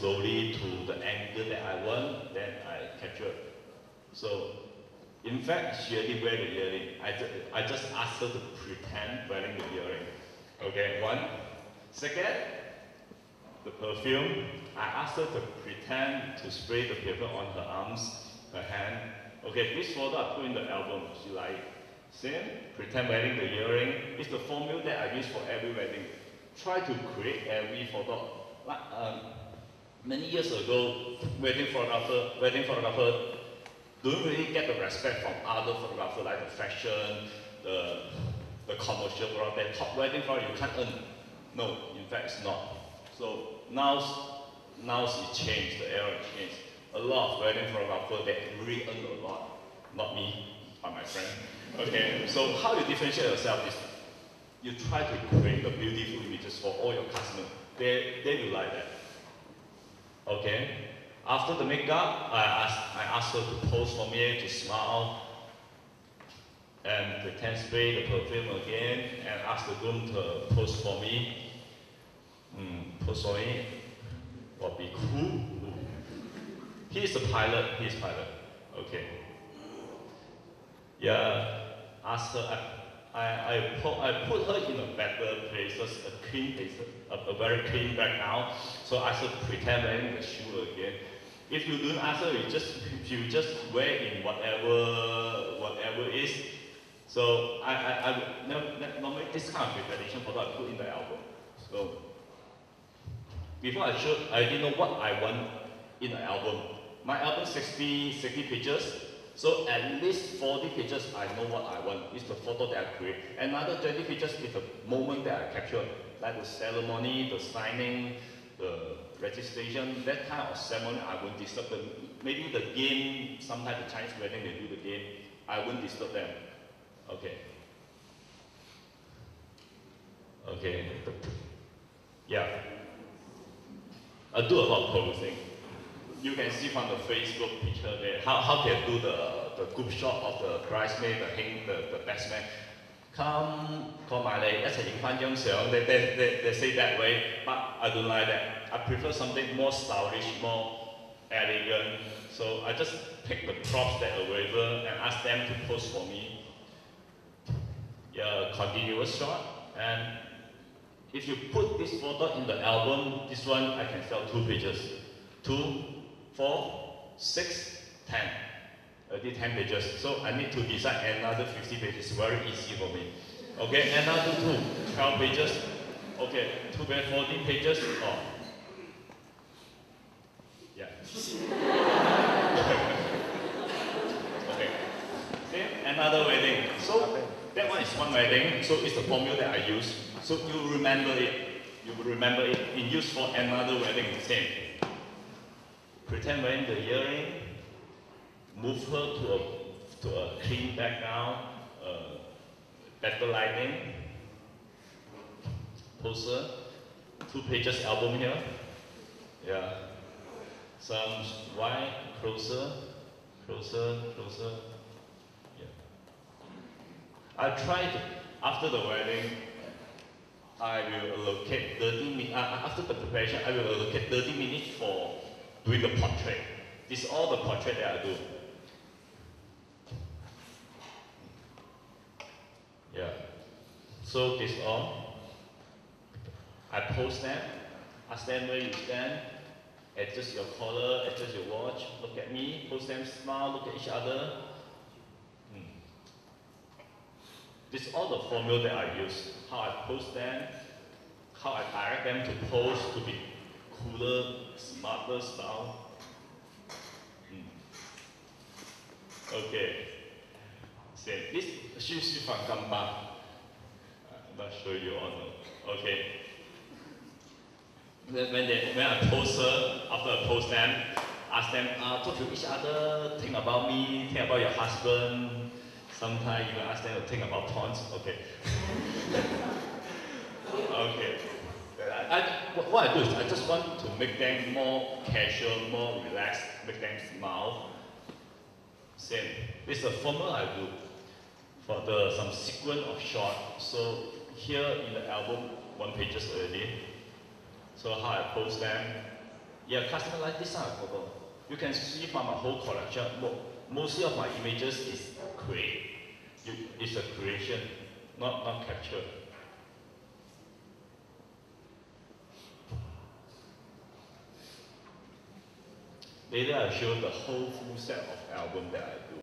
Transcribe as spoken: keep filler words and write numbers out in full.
slowly to the angle that I want, then I capture. So, in fact, she already wear the earring. I, ju I just asked her to pretend wearing the earring. Okay, one. Second, the perfume. I asked her to pretend to spray the perfume on her arms, her hand. Okay, this photo I put in the album. She like, same, pretend wearing the earring. It's the formula that I use for every wedding. Try to create every photo. Like, um, many years ago, wedding photographer, wedding photographer don't really get the respect from other photographers like the fashion, the, the commercial photographer, the top wedding photographer, you can't earn. No, in fact it's not. So now, now it changed, the era changed. A lot of wedding photographers that really earn a lot. Not me, but my friend. Okay, so how you differentiate yourself is you try to create the beautiful images for all your customers. They, they will like that. Okay? After the makeup, I asked, I asked her to pose for me, to smile, and pretend spray the perfume again, and ask the groom to pose for me. Mm, pose for me. Will be cool. He is the pilot, he is pilot. Okay. Yeah, ask her, I, I, I, put, I put her in a better place, a clean place, a, a very clean background. So I should pretend wearing the shoe again. If you don't ask her, you just, you just wear in whatever, whatever it is. So I, I, I no, normally this kind of preparation photo I put in the album. So before I shoot, I didn't know what I want in the album. My album sixty, sixty pages. So at least forty pages, I know what I want. It's the photo that I create. Another twenty pages is the moment that I capture, like the ceremony, the signing, the registration, that kind of ceremony, I won't disturb them. Maybe the game, sometimes the Chinese wedding, they do the game, I won't disturb them. Okay. Okay. Yeah. I do a lot of posing. You can see from the Facebook picture there, how, how can do the, the group shot of the bridesmaid, the hang, the, the best man. Come, come埋嚟一齊影返張相. They, they, they, they say that way, but I don't like that. I prefer something more stylish, more elegant. So I just pick the props that are available and ask them to pose for me. Yeah, continuous shot. And if you put this photo in the album, this one I can sell two pages. Two, four, six, ten. I did ten pages. So I need to design another fifty pages. Very easy for me. Okay, another two, twelve pages. Okay, two by fourteen pages. Oh. Yeah. Okay. Then another wedding. So that one is one wedding. So it's the formula that I use. So you remember it. You will remember it in use for another wedding. Same. Pretend wearing the earring. Move her to a to a clean background. Uh, better lighting. Poster. Two pages album here. Yeah. Some wide, closer, closer, closer. Yeah. I tried, after the wedding, I will allocate thirty minutes, uh, after the preparation, I will allocate thirty minutes for doing the portrait. This is all the portrait that I do. Yeah. So this all. I post them, ask them where you stand. Adjust your collar, adjust your watch, look at me, pose them, smile, look at each other. Hmm. This is all the formula that I use. How I pose them, how I direct them to pose to be cooler, smarter style. Hmm. Okay. So this is from Gamba. I'm not sure you all know. Okay. When, they, when I post her, after I post them, ask them, uh, talk to each other, think about me, think about your husband. Sometimes even ask them to think about porn. Okay. Okay. I, I, what I do is I just want to make them more casual, more relaxed, make them smile. Same. This is a formula I do for the some sequence of shot. So here in the album, one pages already. So how I post them. Yeah, customer like this kind of photo. You can see from a whole collection, mo mostly of my images is create. You, it's a creation, not, not capture. Later I'll show the whole full set of album that I do.